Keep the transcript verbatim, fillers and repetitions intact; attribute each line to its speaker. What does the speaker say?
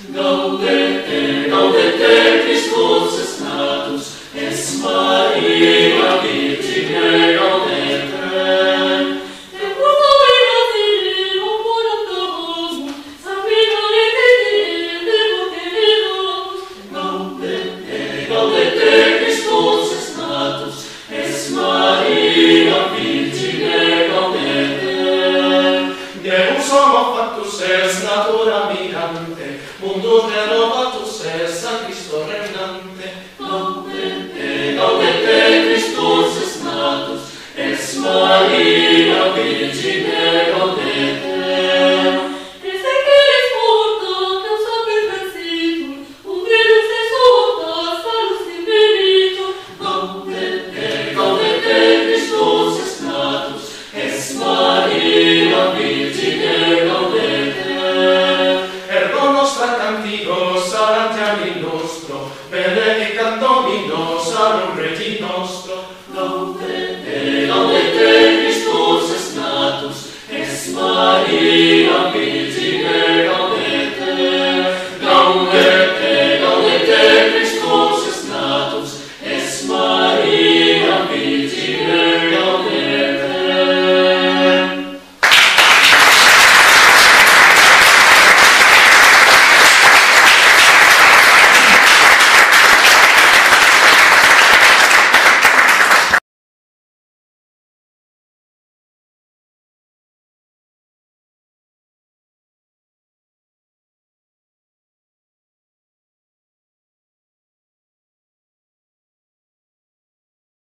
Speaker 1: Gaudete, gaudete, Christus natus, es Maria Virgine gaudete. Et quota vera fili, operat Domus, sapidolite devoteros. Gaudete, gaudete, Christus natus, es Maria Virgine gaudete. Deus homo factus est natura mirante, mundum